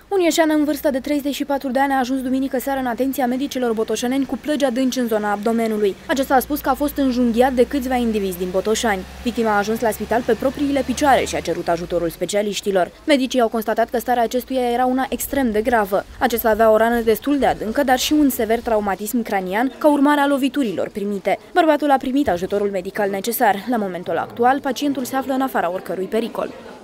Un ieșean în vârstă de 34 de ani a ajuns duminică seară în atenția medicilor botoșaneni cu plăgi adânci în zona abdomenului. Acesta a spus că a fost înjunghiat de câțiva indivizi din Botoșani. Victima a ajuns la spital pe propriile picioare și a cerut ajutorul specialiștilor. Medicii au constatat că starea acestuia era una extrem de gravă. Acesta avea o rană destul de adâncă, dar și un sever traumatism cranian ca urmare a loviturilor primite. Bărbatul a primit ajutorul medical necesar. La momentul actual, pacientul se află în afara oricărui pericol.